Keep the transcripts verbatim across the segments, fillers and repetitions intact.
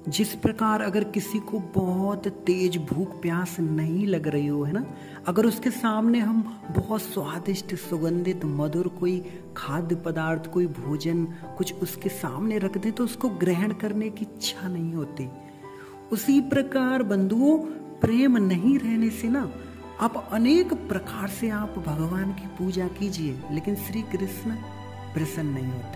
जिस प्रकार अगर किसी को बहुत तेज भूख प्यास नहीं लग रही हो, है ना, अगर उसके सामने हम बहुत स्वादिष्ट सुगंधित मधुर कोई खाद्य पदार्थ, कोई भोजन कुछ उसके सामने रख दें तो उसको ग्रहण करने की इच्छा नहीं होती। उसी प्रकार बंधुओं, प्रेम नहीं रहने से ना आप अनेक प्रकार से आप भगवान की पूजा कीजिए, लेकिन श्री कृष्ण प्रसन्न नहीं होते।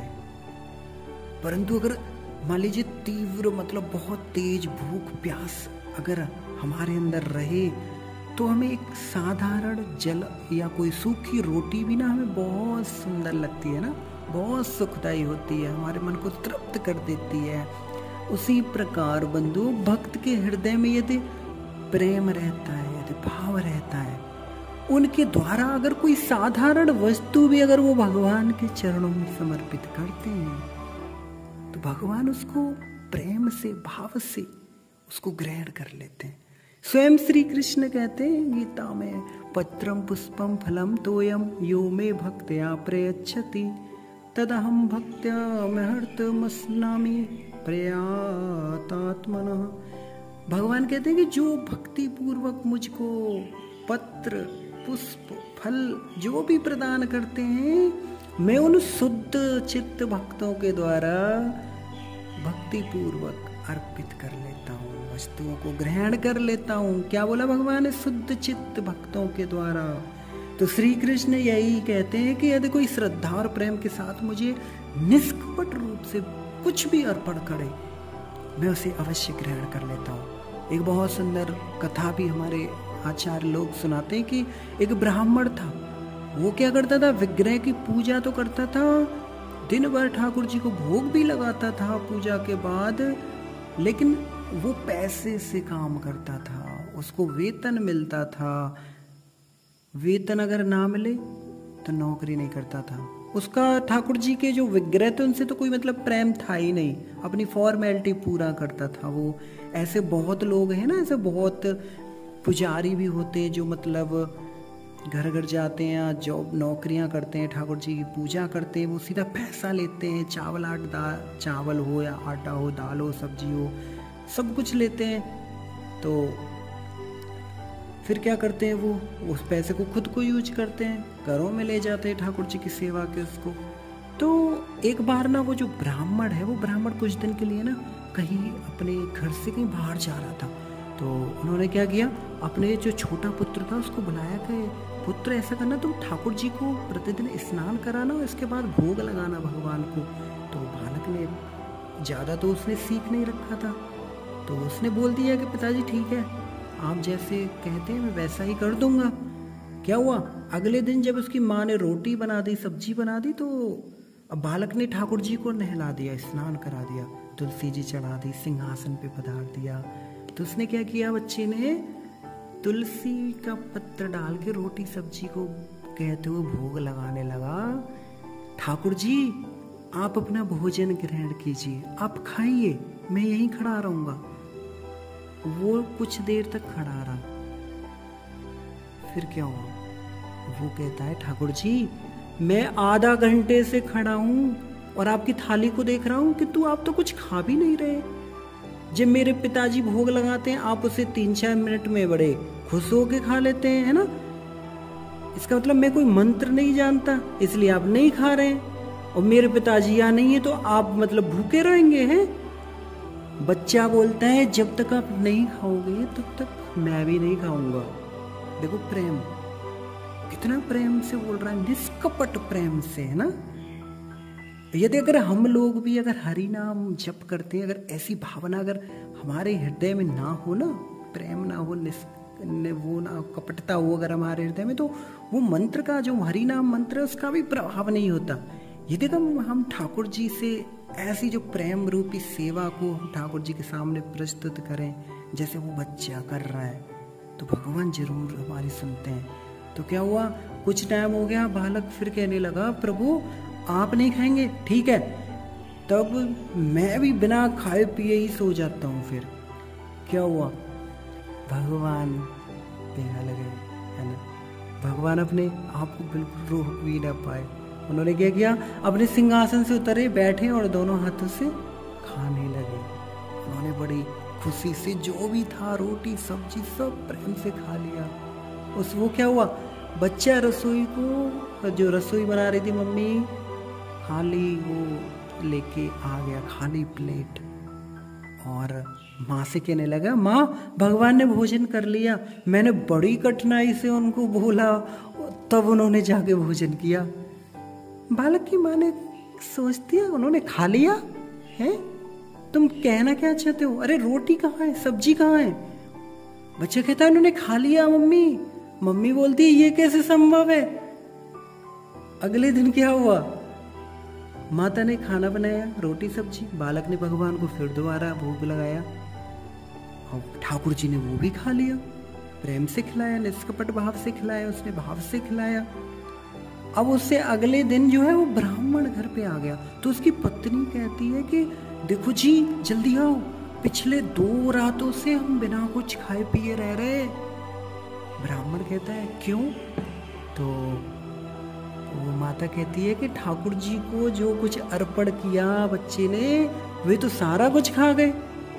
परंतु अगर मान लीजिए तीव्र मतलब बहुत तेज भूख प्यास अगर हमारे अंदर रहे तो हमें एक साधारण जल या कोई सूखी रोटी भी ना हमें बहुत सुंदर लगती है ना, बहुत सुखदायी होती है, हमारे मन को तृप्त कर देती है। उसी प्रकार बंधु, भक्त के हृदय में यदि प्रेम रहता है, यदि भाव रहता है, उनके द्वारा अगर कोई साधारण वस्तु भी अगर वो भगवान के चरणों में समर्पित करते हैं तो भगवान उसको प्रेम से भाव से उसको ग्रहण कर लेते हैं। स्वयं श्री कृष्ण कहते हैं गीता में, पत्रम पुष्पम फलम तोयम यो मे भक्त्या प्रयच्छति तदहम भक्त्या महर्तमस्नामि प्रयातात्मनः। भगवान कहते हैं कि जो भक्ति पूर्वक मुझको पत्र पुष्प फल जो भी प्रदान करते हैं, मैं उन शुद्ध चित्त भक्तों के द्वारा भक्ति पूर्वक अर्पित कर लेता हूँ, वस्तुओं को ग्रहण कर लेता हूँ। क्या बोला भगवान ने? शुद्ध चित्त भक्तों के द्वारा। तो श्री कृष्ण यही कहते हैं कि यदि कोई श्रद्धा और प्रेम के साथ मुझे निष्कपट रूप से कुछ भी अर्पण करे, मैं उसे अवश्य ग्रहण कर लेता हूँ। एक बहुत सुंदर कथा भी हमारे आचार्य लोग सुनाते हैं कि एक ब्राह्मण था, वो क्या करता था, विग्रह की पूजा तो करता था, दिन भर ठाकुर जी को भोग भी लगाता था पूजा के बाद, लेकिन वो पैसे से काम करता था, उसको वेतन मिलता था। वेतन अगर ना मिले तो नौकरी नहीं करता था। उसका ठाकुर जी के जो विग्रह थे उनसे तो कोई मतलब प्रेम था ही नहीं, अपनी फॉर्मेलिटी पूरा करता था वो। ऐसे बहुत लोग हैं ना, ऐसे बहुत पुजारी भी होते हैं जो मतलब घर घर जाते हैं, जॉब नौकरियां करते हैं, ठाकुर जी की पूजा करते हैं, वो सीधा पैसा लेते हैं, चावल आट दाल चावल हो या आटा हो, दाल हो, सब्जी हो, सब कुछ लेते हैं। तो फिर क्या करते हैं, वो उस पैसे को खुद को यूज करते हैं, घरों में ले जाते हैं ठाकुर जी की सेवा के उसको। तो एक बार ना वो जो ब्राह्मण है, वो ब्राह्मण कुछ दिन के लिए ना कहीं अपने घर से कहीं बाहर जा रहा था। तो उन्होंने क्या किया, अपने जो छोटा पुत्र था उसको बुलाया कि पुत्र ऐसा करना, तुम ठाकुर जी को प्रतिदिन स्नान कराना और इसके बाद भोग लगाना भगवान को। तो बालक ने ज़्यादा तो उसने सीख नहीं रखा था, तो उसने बोल दिया कि पिताजी ठीक है, आप जैसे कहते हैं मैं वैसा ही कर दूंगा। क्या हुआ, अगले दिन जब उसकी माँ ने रोटी बना दी, सब्जी बना दी, तो अब बालक ने ठाकुर जी को नहला दिया, स्नान करा दिया, तुलसी जी चढ़ा दी, सिंहासन पे पधार दिया। तो उसने क्या किया, बच्चे ने तुलसी का पत्र डाल के रोटी सब्जी को कहते हुए भोग लगाने लगा। ठाकुर जी आप अपना भोजन ग्रहण कीजिए, आप खाइए, मैं यहीं खड़ा रहूंगा। वो कुछ देर तक खड़ा रहा, फिर क्या हुआ, वो कहता है ठाकुर जी मैं आधा घंटे से खड़ा हूं और आपकी थाली को देख रहा हूं कि तू आप तो कुछ खा भी नहीं रहे। जब मेरे पिताजी भोग लगाते हैं आप उसे तीन चार मिनट में बड़े खुश होके खा लेते हैं, है ना। इसका मतलब मैं कोई मंत्र नहीं जानता इसलिए आप नहीं खा रहे हैं, और मेरे पिताजी यहाँ नहीं है तो आप मतलब भूखे रहेंगे हैं। बच्चा बोलता है जब तक आप नहीं खाओगे तब तक मैं भी नहीं खाऊंगा। देखो प्रेम, कितना प्रेम से बोल रहा है, निष्कपट प्रेम से, है ना। यदि अगर हम लोग भी अगर हरि नाम जप करते हैं, अगर ऐसी भावना अगर हमारे हृदय में ना हो ना, प्रेम ना हो, वो ना कपटता हो अगर हमारे हृदय में, तो वो मंत्र का जो हरि नाम मंत्र है उसका भी प्रभाव नहीं होता। यदि हम हम ठाकुर जी से ऐसी जो प्रेम रूपी सेवा को हम ठाकुर जी के सामने प्रस्तुत करें जैसे वो बच्चा कर रहा है, तो भगवान जरूर हमारी सुनते हैं। तो क्या हुआ, कुछ टाइम हो गया, बालक फिर कहने लगा प्रभु आप नहीं खाएंगे, ठीक है, तब मैं भी बिना खाए पिए ही सो जाता हूँ। फिर क्या हुआ, भगवान देखा लगे, है ना, भगवान अपने आप को बिल्कुल रोक भी ना पाए। उन्होंने क्या किया, अपने सिंहासन से उतरे, बैठे और दोनों हाथों से खाने लगे। उन्होंने बड़ी खुशी से जो भी था रोटी सब्जी सब प्रेम से खा लिया। उस वो क्या हुआ, बच्चा रसोई को, जो रसोई बना रही थी मम्मी, खाली वो लेके आ गया, खाली प्लेट। और माँ से कहने लगा, माँ भगवान ने भोजन कर लिया। मैंने बड़ी कठिनाई से उनको बोला, तब उन्होंने जाके भोजन किया। बालक की माँ ने सोचती है उन्होंने खा लिया है, तुम कहना क्या चाहते हो? अरे रोटी कहाँ है, सब्जी कहाँ है? बच्चा कहता है उन्होंने खा लिया मम्मी। मम्मी बोलती है ये कैसे संभव है? अगले दिन क्या हुआ, माता ने खाना बनाया, रोटी सब्जी। बालक ने भगवान को फिर दोबारा भोग लगाया और ठाकुर जी ने वो भी खा लिया। प्रेम से खिलाया, निष्कपट भाव से खिलाया, उसने भाव से खिलाया। अब उससे अगले दिन जो है वो ब्राह्मण घर पे आ गया, तो उसकी पत्नी कहती है कि देखो जी जल्दी आओ, पिछले दो रातों से हम बिना कुछ खाए पिए रह रहे। ब्राह्मण कहता है क्यों? तो वो माता कहती है कि ठाकुर जी को जो कुछ अर्पण किया बच्चे ने, वे तो सारा कुछ खा गए।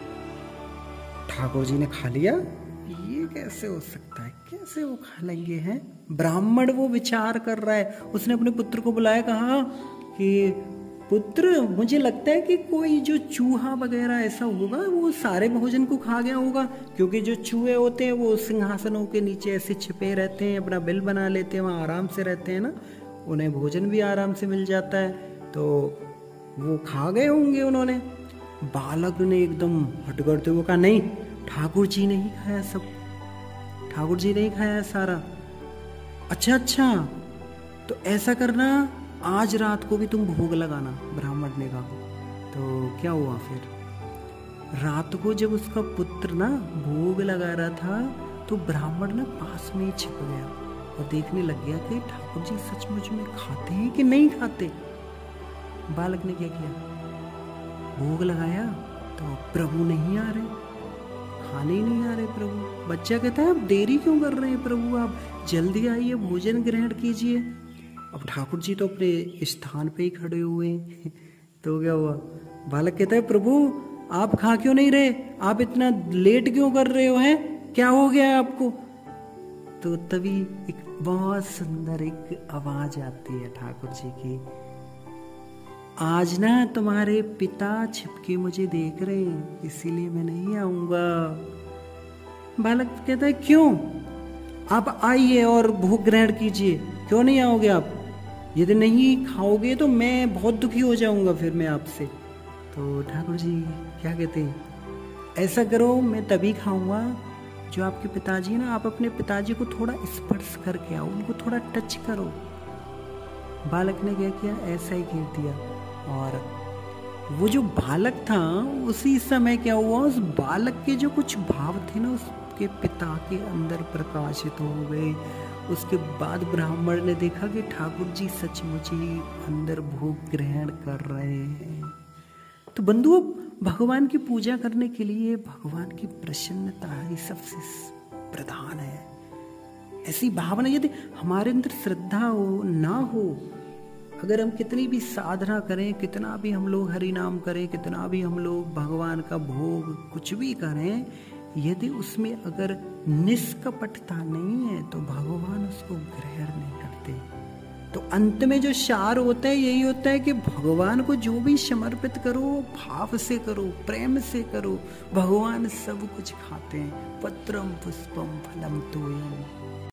ठाकुर जी ने खा लिया, ये कैसे हो सकता है, कैसे वो खा लेंगे हैं? ब्राह्मण वो विचार कर रहा है। उसने अपने पुत्र को बुलाया, कहा कि पुत्र मुझे लगता है कि कोई जो चूहा वगैरह ऐसा होगा वो सारे भोजन को खा गया होगा, क्योंकि जो चूहे होते हैं वो सिंहासनों के नीचे ऐसे छिपे रहते हैं, अपना बिल बना लेते हैं, वहाँ आराम से रहते हैं ना, उन्हें भोजन भी आराम से मिल जाता है, तो वो खा गए होंगे उन्होंने। बालक ने एकदम हट करते हुए कहा नहीं, ठाकुर जी ने ही खाया सब, ठाकुर जी ने ही खाया सारा। अच्छा अच्छा, तो ऐसा करना, आज रात को भी तुम भोग लगाना, ब्राह्मण ने कहा। तो क्या हुआ फिर, रात को जब उसका पुत्र ना भोग लगा रहा था तो ब्राह्मण ना पास में ही छिप गया और देखने लग गया कि ठाकुर जी सचमुच में खाते हैं कि नहीं खाते। बालक ने क्या किया, भोग लगाया तो प्रभु नहीं आ रहे, खाने ही नहीं आ रहे प्रभु। बच्चा कहता है अब देरी क्यों कर रहे हैं प्रभु, आप जल्दी आइए, भोजन ग्रहण कीजिए। अब ठाकुर जी तो अपने स्थान पे ही खड़े हुए हैं। तो क्या हुआ, बालक कहता है प्रभु आप खा क्यों नहीं रहे, आप इतना लेट क्यों कर रहे हो, हैं क्या हो गया है आपको? तो तभी एक बहुत सुंदर एक आवाज आती है ठाकुर जी की, आज ना तुम्हारे पिता छिपके मुझे देख रहे हैं, इसीलिए मैं नहीं आऊंगा। बालक कहता है क्यों, आप आइए और भोग ग्रहण कीजिए, क्यों नहीं आओगे आप? यदि नहीं खाओगे तो मैं बहुत दुखी हो जाऊंगा फिर मैं आपसे। तो ठाकुर जी क्या कहते हैं, ऐसा करो मैं तभी खाऊंगा जो आपके पिताजी ना, आप अपने पिताजी को थोड़ा स्पर्श करके आओ, उनको थोड़ा टच करो। बालक ने क्या किया, ऐसा ही कह दिया। और वो जो बालक था उसी समय क्या हुआ, उस बालक के जो कुछ भाव थे ना उसके पिता के अंदर प्रकाशित हो गए। उसके बाद ब्राह्मण ने देखा कि ठाकुर जी सचमुच ही अंदर भोग ग्रहण कर रहे हैं। तो बंधुओं, भगवान की पूजा करने के लिए भगवान की प्रसन्नता ही सबसे प्रधान है। ऐसी भावना यदि हमारे अंदर श्रद्धा हो ना हो, अगर हम कितनी भी साधना करें, कितना भी हम लोग हरि नाम करें, कितना भी हम लोग भगवान का भोग कुछ भी करें, यदि उसमें अगर निष्कपटता नहीं है तो भगवान उसको ग्रहण नहीं करते। तो अंत में जो सार होता है यही होता है कि भगवान को जो भी समर्पित करो भाव से करो, प्रेम से करो, भगवान सब कुछ खाते हैं। पत्रम पुष्पम फलम तोयम।